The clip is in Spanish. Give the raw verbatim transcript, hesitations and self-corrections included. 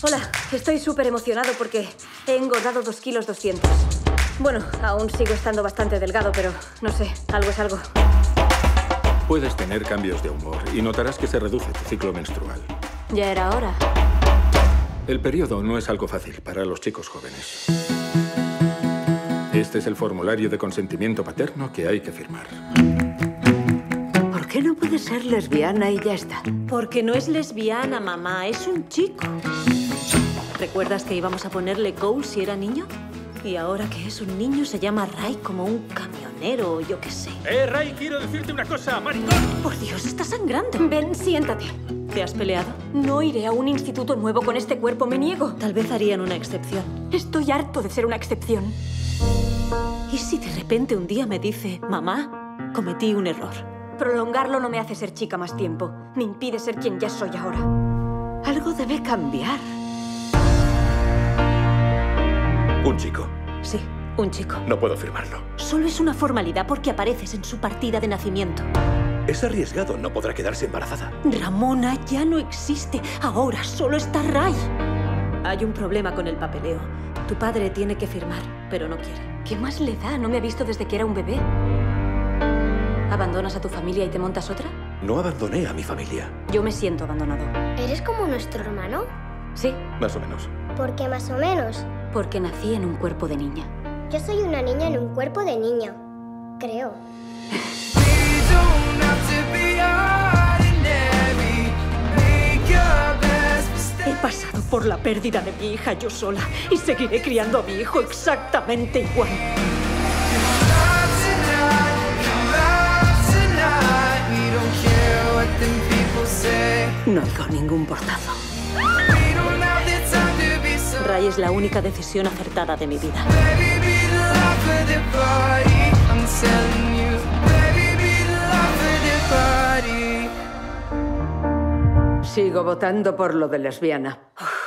Hola, estoy súper emocionado porque he engordado dos kilos doscientos. Bueno, aún sigo estando bastante delgado, pero no sé, algo es algo. Puedes tener cambios de humor y notarás que se reduce tu ciclo menstrual. Ya era hora. El periodo no es algo fácil para los chicos jóvenes. Este es el formulario de consentimiento paterno que hay que firmar. ¿Por qué no puede ser lesbiana y ya está? Porque no es lesbiana, mamá, es un chico. ¿Recuerdas que íbamos a ponerle Cole si era niño? Y ahora que es un niño se llama Ray como un camionero o yo qué sé. ¡Eh, Ray! Quiero decirte una cosa, maricón. Por Dios, está sangrando. Ven, siéntate. ¿Te has peleado? No iré a un instituto nuevo con este cuerpo, me niego. Tal vez harían una excepción. Estoy harto de ser una excepción. ¿Y si de repente un día me dice, mamá, cometí un error? Prolongarlo no me hace ser chica más tiempo. Me impide ser quien ya soy ahora. Algo debe cambiar. Un chico. Sí, un chico. No puedo firmarlo. Solo es una formalidad porque apareces en su partida de nacimiento. Es arriesgado, no podrá quedarse embarazada. Ramona ya no existe. Ahora solo está Ray. Hay un problema con el papeleo. Tu padre tiene que firmar, pero no quiere. ¿Qué más le da? ¿No me ha visto desde que era un bebé? ¿Abandonas a tu familia y te montas otra? No abandoné a mi familia. Yo me siento abandonado. ¿Eres como nuestro hermano? Sí, Más o menos. ¿Por qué más o menos? porque nací en un cuerpo de niña. Yo soy una niña en un cuerpo de niña. Creo. He pasado por la pérdida de mi hija yo sola y seguiré criando a mi hijo exactamente igual. No oigo ningún portazo. Ray es la única decisión acertada de mi vida. Sigo votando por lo de lesbiana.